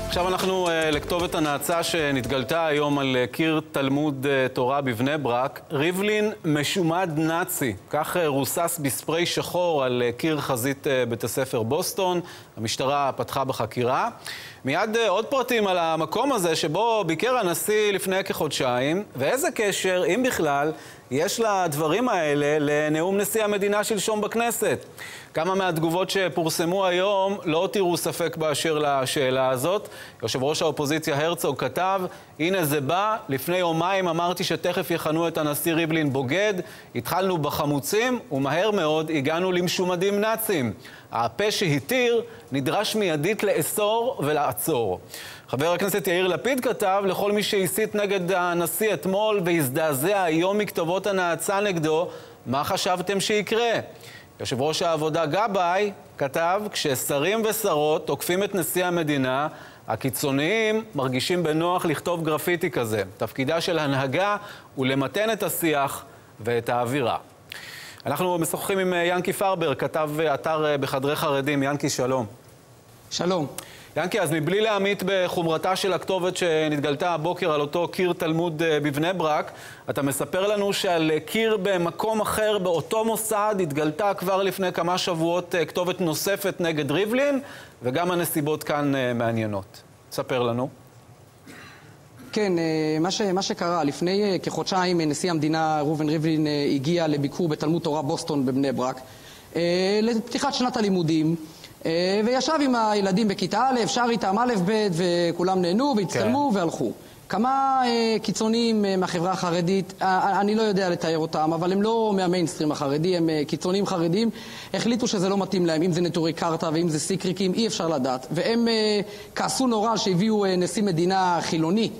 עכשיו אנחנו לכתובת הנאצה שנתגלתה היום על קיר תלמוד תורה בבני ברק. ריבלין משומד נאצי, כך רוסס בספרי שחור על קיר חזית בית הספר בוסטון. המשטרה פתחה בחקירה. מיד עוד פרטים על המקום הזה שבו ביקר הנשיא לפני כחודשיים, ואיזה קשר, אם בכלל, יש לדברים האלה לנאום נשיא המדינה שלשום בכנסת. כמה מהתגובות שפורסמו היום לא הותירו ספק באשר לשאלה הזאת. יושב ראש האופוזיציה הרצוג כתב, הנה זה בא, לפני יומיים אמרתי שתכף יכנו את הנשיא ריבלין בוגד, התחלנו בחמוצים ומהר מאוד הגענו למשומדים נאצים. הפה שהתיר נדרש מיידית לאסור ולעצור. חבר הכנסת יאיר לפיד כתב, לכל מי שהסית נגד הנשיא אתמול והזדעזע היום מכתובות הנאצה נגדו, מה חשבתם שיקרה? יושב ראש העבודה גבאי כתב, כששרים ושרות תוקפים את נשיא המדינה, הקיצוניים מרגישים בנוח לכתוב גרפיטי כזה. תפקידה של הנהגה הוא למתן את השיח ואת האווירה. אנחנו משוחחים עם ינקי פרבר, כתב אתר בחדרי חרדים. ינקי, שלום. שלום. ינקי, אז מבלי להעמיד בחומרתה של הכתובת שנתגלתה הבוקר על אותו קיר תלמוד בבני ברק, אתה מספר לנו שעל קיר במקום אחר באותו מוסד התגלתה כבר לפני כמה שבועות כתובת נוספת נגד ריבלין, וגם הנסיבות כאן מעניינות. ספר לנו. כן, מה שקרה, לפני כחודשיים נשיא המדינה ראובן ריבלין הגיע לביקור בתלמוד תורה בוסטון בבני ברק, לפתיחת שנת הלימודים, וישב עם הילדים בכיתה א', שר איתם א' ב', וכולם נהנו והצטלמו והלכו. כמה קיצוניים מהחברה החרדית, אני לא יודע לתאר אותם, אבל הם לא מהמיינסטרים החרדי, הם קיצוניים חרדים, החליטו שזה לא מתאים להם, אם זה נטורי קרתא ואם זה סיקריקים, אי אפשר לדעת. והם כעסו נורא שהביאו נשיא מדינה חילוני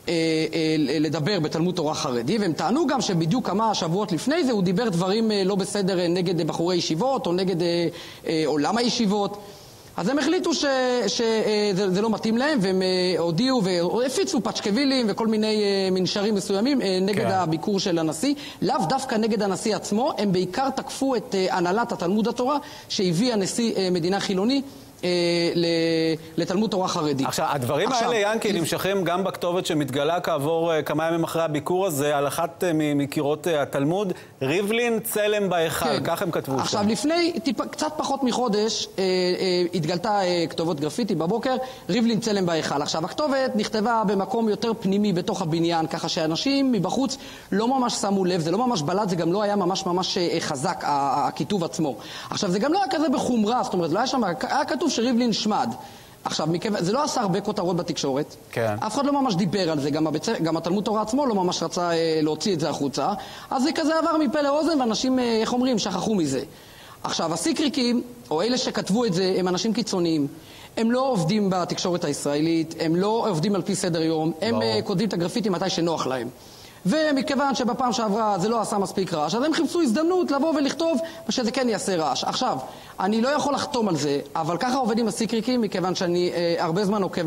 לדבר בתלמוד תורה חרדי, והם טענו גם שבדיוק כמה שבועות לפני זה הוא דיבר דברים לא בסדר נגד בחורי ישיבות או נגד עולם הישיבות. אז הם החליטו שזה לא מתאים להם, והם הודיעו והפיצו פצ'קווילים וכל מיני מנשרים מסוימים נגד הביקור של הנשיא. לאו דווקא נגד הנשיא עצמו, הם בעיקר תקפו את הנהלת התלמוד התורה שהביא הנשיא מדינה חילוני לתלמוד תורה חרדי. עכשיו, הדברים האלה, ינקי, נמשכים גם בכתובת שמתגלה כעבור כמה ימים אחרי הביקור הזה, על אחת מקירות התלמוד, ריבלין צלם בהיכל, כך הם כתבו שם. עכשיו, לפני קצת פחות מחודש, התגלתה כתובות גרפיטי בבוקר, ריבלין צלם בהיכל. עכשיו, הכתובת נכתבה במקום יותר פנימי בתוך הבניין, ככה שאנשים מבחוץ לא ממש שמו לב, זה לא ממש בלט, זה גם לא היה ממש חזק, הכיתוב עצמו. עכשיו, זה גם לא היה כזה בחומרה, זאת אומרת, לא היה שם, היה כתוב שריבלין שמד. עכשיו, זה לא עשה הרבה כותרות בתקשורת. כן. אף אחד לא ממש דיבר על זה, גם התלמוד תורה עצמו לא ממש רצה להוציא את זה החוצה. אז זה כזה עבר מפה לאוזן, ואנשים, איך אומרים, שכחו מזה. עכשיו, הסיקריקים, או אלה שכתבו את זה, הם אנשים קיצוניים. הם לא עובדים בתקשורת הישראלית, הם לא עובדים על פי סדר יום, הם כותבים את הגרפיטי מתי שנוח להם. ומכיוון שבפעם שעברה זה לא עשה מספיק רעש, אז הם חיפשו הזדמנות לבוא ולכתוב שזה כן יעשה רעש. עכשיו, אני לא יכול לחתום על זה, אבל ככה עובדים הסיקריקים, מכיוון שאני הרבה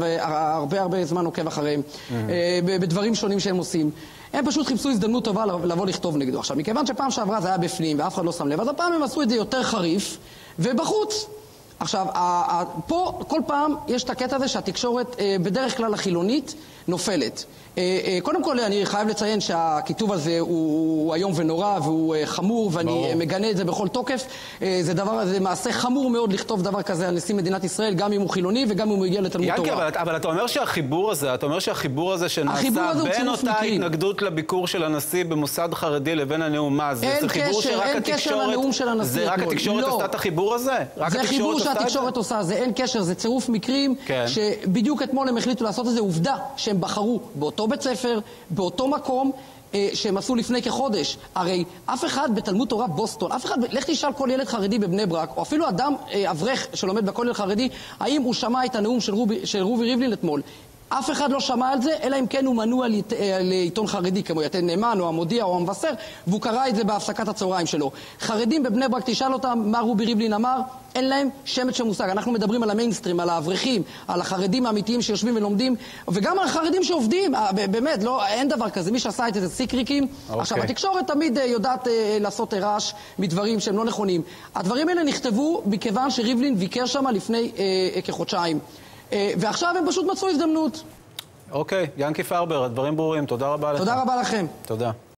זמן עוקב אחריהם, בדברים שונים שהם עושים. הם פשוט חיפשו הזדמנות טובה לבוא לכתוב נגדו. עכשיו, מכיוון שפעם שעברה זה היה בפנים ואף אחד לא שם לב, אז הפעם הם עשו את זה יותר חריף ובחוץ. עכשיו, פה כל פעם יש את הקטע הזה שהתקשורת בדרך כלל החילונית נופלת. קודם כל אני חייב לציין שהכיתוב הזה הוא היום ונורא והוא חמור, ואני מגנה את זה בכל תוקף. זה מעשה חמור מאוד לכתוב דבר כזה על נשיא מדינת ישראל, גם אם הוא חילוני וגם אם הוא הגיע לתלמוד תורה. אבל אתה אומר שהחיבור הזה שנעשה בין אותה התנגדות לביקור של הנשיא במוסד חרדי לבין הנאום, מה זה? זה חיבור שרק התקשורת עשתה את החיבור הזה? זה חיבור שהתקשורת עושה, זה אין קשר, זה צירוף מקרים שבדיוק אתמול הם החליטו לעשות את זה. עובדה שהם בחרו באותו בית ספר, באותו מקום שהם עשו לפני כחודש. הרי אף אחד בתלמוד תורה בוסטון, אף אחד, לך תשאל כל ילד חרדי בבני ברק, או אפילו אדם אברך שלומד בכולל חרדי, האם הוא שמע את הנאום של רובי ריבלין אתמול. אף אחד לא שמע על זה, אלא אם כן הוא מנוע לעיתון חרדי, כמו יתד נאמן, או המודיע, או המבשר, והוא קרא את זה בהפסקת הצהריים שלו. חרדים בבני ברק, תשאל אותם מה רובי ריבלין אמר, אין להם שמץ של מושג. אנחנו מדברים על המיינסטרים, על האברכים, על החרדים האמיתיים שיושבים ולומדים, וגם על החרדים שעובדים. באמת, לא, אין דבר כזה. מי שעשה את זה סיקריקים. עכשיו, התקשורת תמיד יודעת לעשות רעש מדברים שהם לא נכונים. הדברים האלה נכתבו מכיוון שריבלין ביקר שם לפני כחודשיים. ועכשיו הם פשוט מצאו הזדמנות. אוקיי, ינקי פרבר, הדברים ברורים. תודה רבה לך. תודה רבה לכם. תודה.